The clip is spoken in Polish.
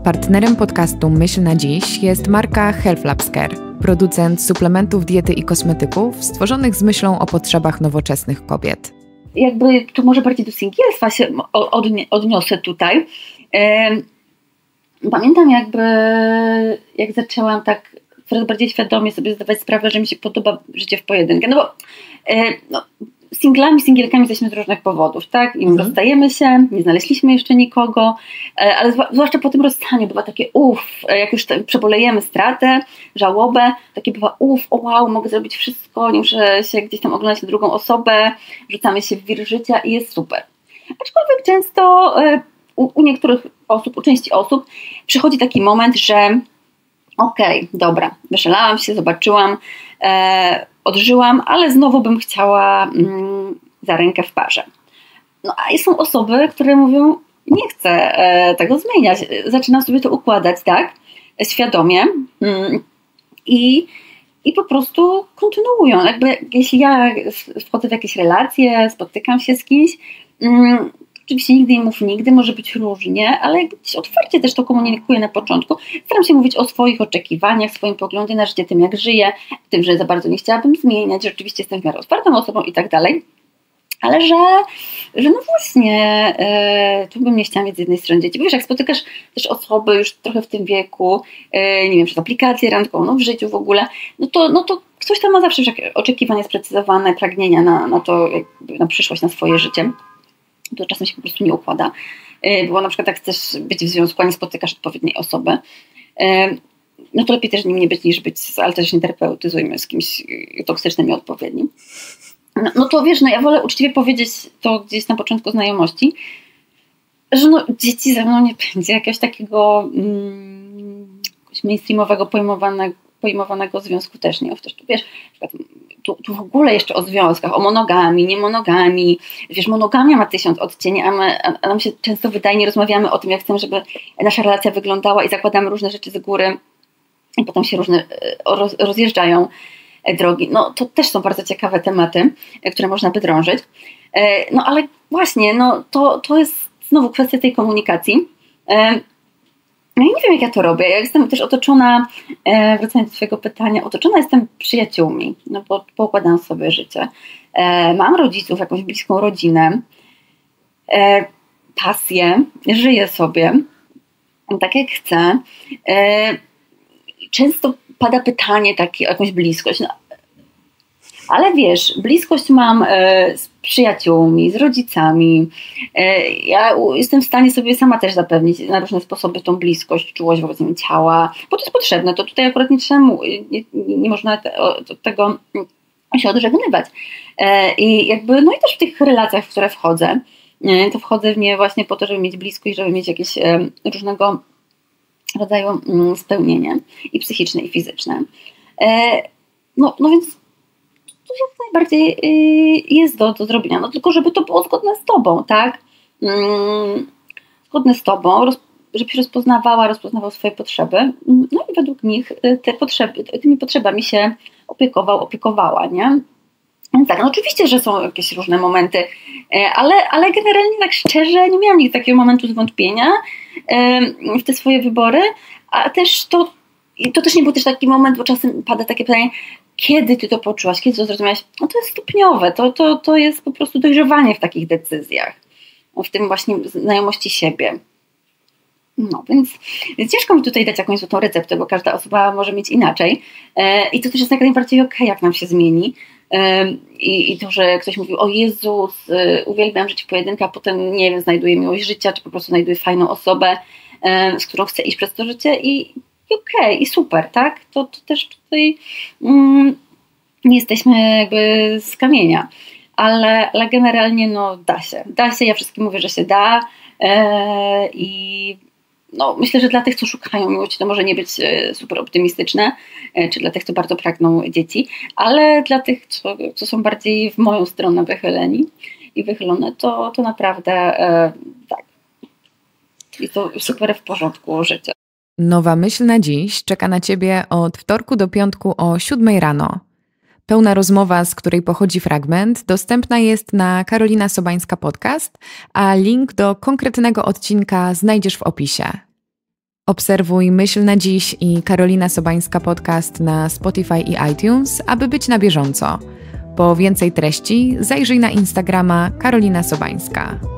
Partnerem podcastu Myśl na dziś jest marka Health Labs Care, producent suplementów diety i kosmetyków stworzonych z myślą o potrzebach nowoczesnych kobiet. Jakby tu może bardziej do singielstwa się odniosę tutaj. Pamiętam jak zaczęłam tak coraz bardziej świadomie sobie zdawać sprawę, że mi się podoba życie w pojedynkę. Singielkami jesteśmy z różnych powodów, tak? I rozstajemy się, nie znaleźliśmy jeszcze nikogo, ale zwłaszcza po tym rozstaniu bywa takie jak już przebolejemy stratę, żałobę, takie bywa wow, mogę zrobić wszystko, nie muszę się gdzieś tam oglądać na drugą osobę, rzucamy się w wir życia i jest super. Aczkolwiek często u niektórych osób, u części osób przychodzi taki moment, że okej, dobra, wyszalałam się, zobaczyłam, odżyłam, ale znowu bym chciała za rękę w parze. No a są osoby, które mówią, nie chcę tego zmieniać, zaczynam sobie to układać, tak, świadomie i po prostu kontynuują. Jeśli ja wchodzę w jakieś relacje, spotykam się z kimś, oczywiście nigdy nie mów nigdy, może być różnie, ale gdzieś otwarcie też to komunikuję na początku. Staram się mówić o swoich oczekiwaniach, swoim poglądzie na życie, tym jak żyję, tym, że za bardzo nie chciałabym zmieniać, że rzeczywiście jestem w miarę otwartą osobą i tak dalej. Ale że no właśnie, tu bym nie chciała mieć z jednej strony dzieci. Bo wiesz, jak spotykasz też osoby już trochę w tym wieku, nie wiem, przez aplikację randkową, w życiu w ogóle, no to ktoś tam ma zawsze oczekiwania sprecyzowane, pragnienia na to, na przyszłość, na swoje życie. To czasem się po prostu nie układa. Bo na przykład jak chcesz być w związku, a nie spotykasz odpowiedniej osoby, no to lepiej też nim nie być, niż być, ale też nie terapeutyzujmy z kimś toksycznym i odpowiednim. No to wiesz, ja wolę uczciwie powiedzieć to gdzieś na początku znajomości, że dzieci ze mną nie będzie jakiegoś takiego mainstreamowego pojmowanego związku też nie. Też tu wiesz, tu w ogóle jeszcze o związkach, o monogamii, niemonogamii. Wiesz, monogamia ma 1000 odcieni, a nam się często wydaje, nie rozmawiamy o tym, jak chcemy, żeby nasza relacja wyglądała i zakładamy różne rzeczy z góry i potem się różne rozjeżdżają drogi. No to też są bardzo ciekawe tematy, które można by drążyć. No ale właśnie, to jest znowu kwestia tej komunikacji. Ja nie wiem, jak ja to robię. Ja jestem też otoczona, wracając do twojego pytania, otoczona jestem przyjaciółmi, bo poukładam sobie życie. Mam rodziców, jakąś bliską rodzinę, pasję, żyję sobie tak, jak chcę. Często pada pytanie takie o jakąś bliskość. Ale wiesz, bliskość mam z przyjaciółmi, z rodzicami. Ja jestem w stanie sobie sama też zapewnić na różne sposoby tą bliskość, czułość wobec ciała, bo to jest potrzebne. To tutaj akurat nie można od tego się odżegnywać. I i też w tych relacjach, w które wchodzę, to wchodzę w nie właśnie po to, żeby mieć bliskość, żeby mieć jakieś różnego rodzaju spełnienie i psychiczne, i fizyczne. No więc to jak najbardziej jest do zrobienia, tylko żeby to było zgodne z tobą, tak? Zgodne z tobą, żebyś rozpoznawał swoje potrzeby, no i według nich tymi potrzebami się opiekowała, nie? Więc tak, oczywiście, że są jakieś różne momenty, ale generalnie tak szczerze nie miałam nigdy takiego momentu zwątpienia w te swoje wybory, a też to też nie był też taki moment, bo czasem pada takie pytanie, kiedy ty to poczułaś, kiedy to zrozumiałaś? No to jest stopniowe, to jest po prostu dojrzewanie w takich decyzjach, w tym właśnie znajomości siebie. No, więc ciężko mi tutaj dać jakąś złotą receptę, bo każda osoba może mieć inaczej i to też jest jak najbardziej okej, jak nam się zmieni. I to, że ktoś mówił, o Jezus, uwielbiam żyć w pojedynkę, a potem, nie wiem, znajduję miłość życia, czy po prostu znajduję fajną osobę, z którą chcę iść przez to życie i okej, i super, tak? To też tutaj nie jesteśmy jakby z kamienia, ale generalnie da się, ja wszystkim mówię, że się da i myślę, że dla tych, co szukają miłości, to może nie być super optymistyczne, czy dla tych, co bardzo pragną dzieci, ale dla tych, co są bardziej w moją stronę wychyleni i wychylone, to naprawdę tak. I to super w porządku życia. Nowa myśl na dziś czeka na ciebie od wtorku do piątku o 7 rano. Pełna rozmowa, z której pochodzi fragment, dostępna jest na Karolina Sobańska Podcast, a link do konkretnego odcinka znajdziesz w opisie. Obserwuj Myśl na dziś i Karolina Sobańska podcast na Spotify i iTunes, aby być na bieżąco. Po więcej treści zajrzyj na Instagrama Karolina Sobańska.